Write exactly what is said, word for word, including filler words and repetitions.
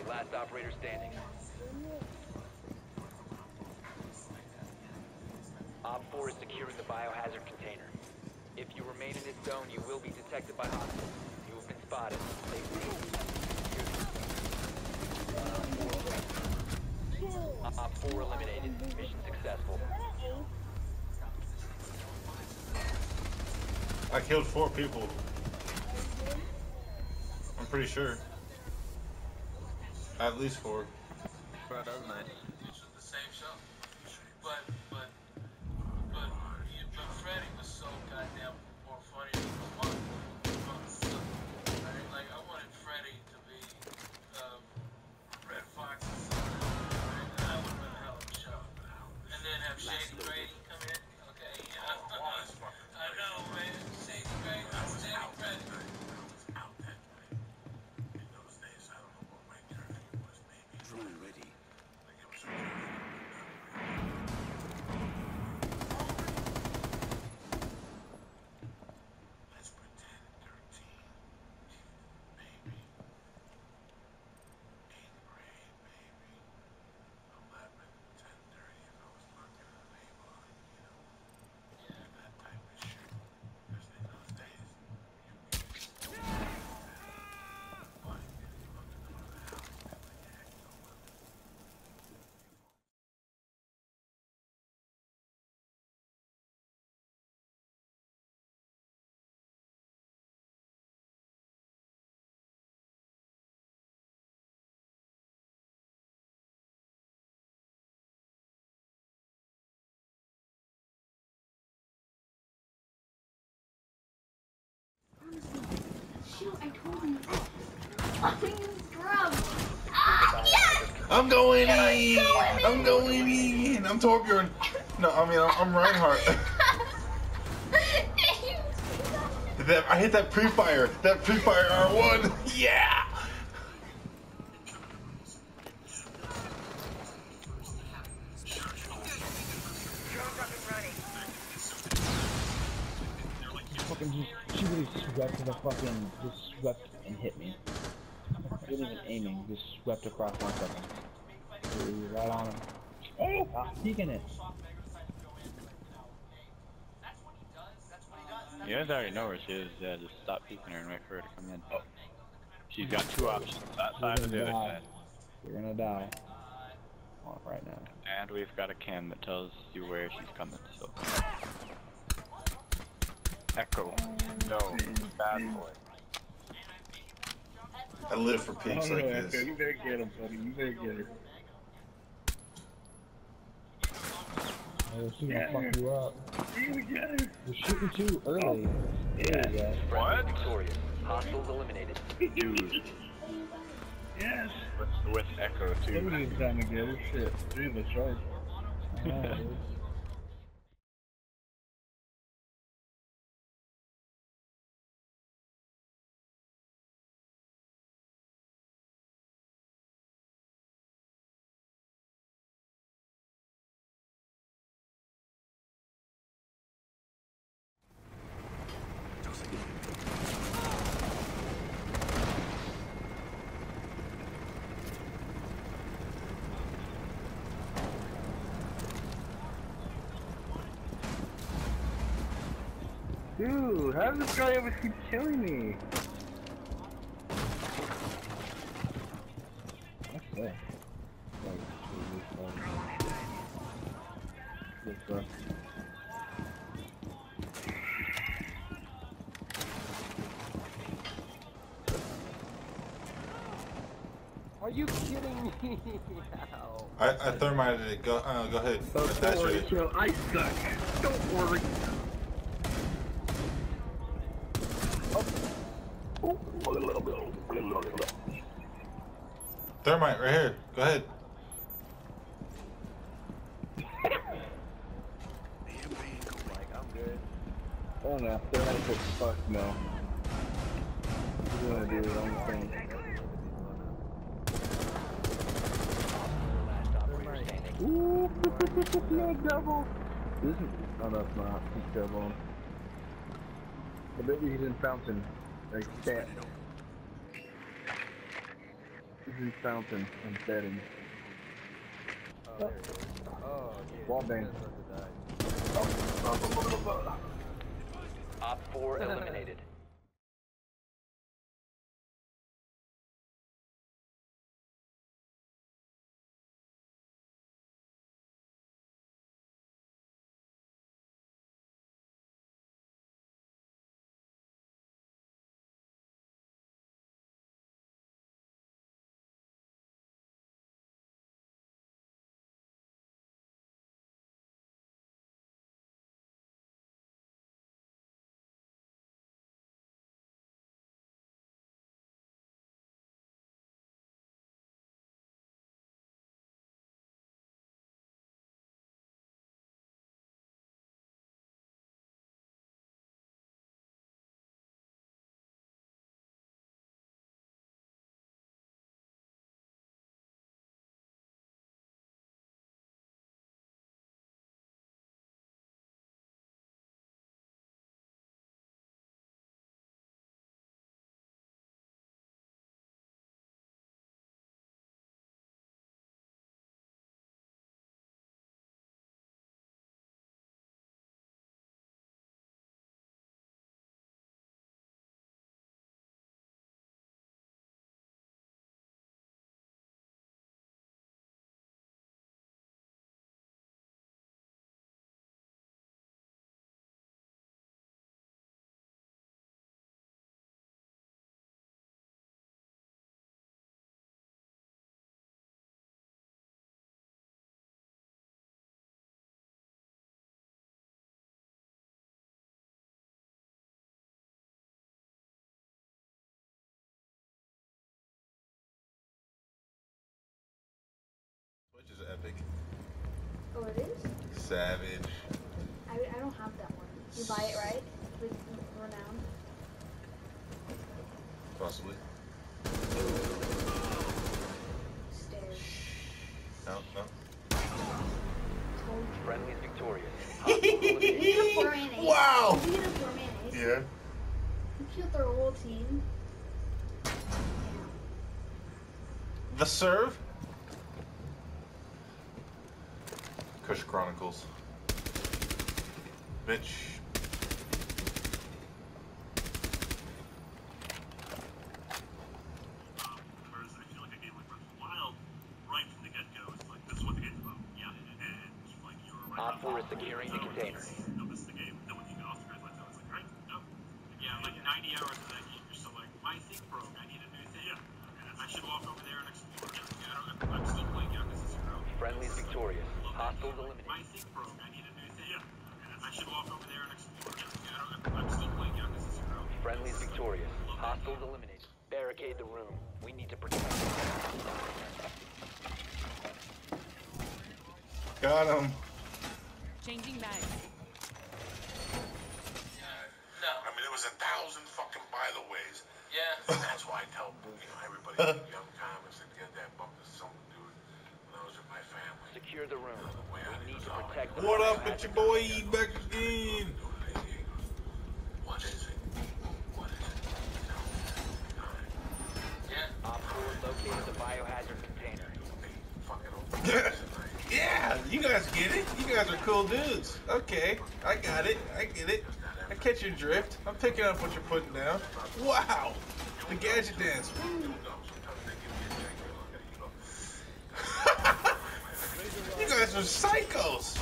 Last operator standing. Op four is securing the biohazard container. If you remain in this zone, you will be detected by hostiles. You have been spotted. Stay safe. Op four eliminated. Mission successful. I killed four people. I'm pretty sure. At least four. Bro, that was nice. This was the same show. But, but, but, yeah, but Freddy was so goddamn more funny than Mark. Right? Like, I wanted Freddy to be um, Red Fox's son. Right? And that would have been a hell of a show. And then have Shady Grady come in. Okay, yeah. I know, man. Shady Grady. Shady Grady. Shoot, I told him. Oh, you scrub. Ah, yes! I'm going in! Going I'm going in! I'm Torbjorn! No, I mean, I'm, I'm Reinhardt. that, I hit that pre-fire! That pre-fire R one! Yeah! Fucking just, she really swept to the fucking, just swept and hit me. Wasn't even aiming, just swept across my fucking. Right on him. Oh! Stop peeking it. You guys already know where she is. Yeah, just stop peeking her and wait for her to come in. Oh. She's got two options, that side or the other side. You're gonna die. On right now. And we've got a cam that tells you where she's coming, so. Echo. No. Bad boy. I live for peaks Oh, like no, this. You better get him, buddy. You better get her. Oh, she's gonna fuck you up. You gonna get her. You're shooting too early. There you go. What? Victorious. Hostiles eliminated. Dude. Yes. With, with Echo, too. Somebody's trying to get her. Shit. Jesus Christ. Alright, dude. Dude, how does this guy ever keep killing me? That's fair. What's up? Are you kidding me? I, I thermited it. Go, uh, go ahead. Oh, Attach don't worry, it. Joe. I suck. Don't worry. Thermite right here. Go ahead. Oh no, they're not just fuck no. You're gonna do the wrong thing. Ooh, no double. This is, oh no, it's not. He's double. I bet you he's in fountain. Like cat. Hydrogen fountain and bedding. Oh, there it is. Oh, dude. Wall bang. Op four eliminated. Which is epic. Oh, it is? Savage. I, I don't have that one. You buy it, right? With Renown? Possibly. Stairs. No, no. Told you. Friendly is victorious. If you get a four mayonnaise. Wow! If you get a four mayonnaise. Yeah. You killed their whole team. The serve? Kush Chronicles. Bitch. Whereas I feel like a game like Breath of the Wild, right from the get-go, it's like, this is what the game's about. Yeah. And, like, you're right. Op four is securing the container. No, this is the game. No one can get off the grid like that. It's like, right? No. Yeah, like ninety hours of that game, you're still like, my thing broke, I need a new thing. Yeah. I should walk over there and explore. Yeah, I don't, I'm still playing Yakuza Zero. Friendly is victorious. Hostiles eliminated. My thing broke, I need a new thing. Yeah. I should walk over there and explore. Yeah, I don't, I'm still playing Yakuza Zero. Friendly is victorious. Hostiles eliminated. Barricade the room. We need to protect it. Got him. Changing bags. No. I mean, it was a thousand fucking by the ways. Yeah. That's why I tell you know, everybody, young comics, that get that bump is something to do when I was with my family. Secure the room. We need to protect the What up, biohazard it's your boy container. E back again. What is it? What is it? Yeah. Op four located the biohazard container. Yeah, you guys get it. You guys are cool dudes. Okay, I got it. I get it. I catch your drift. I'm picking up what you're putting down. Wow, the gadget dance. You guys are psychos.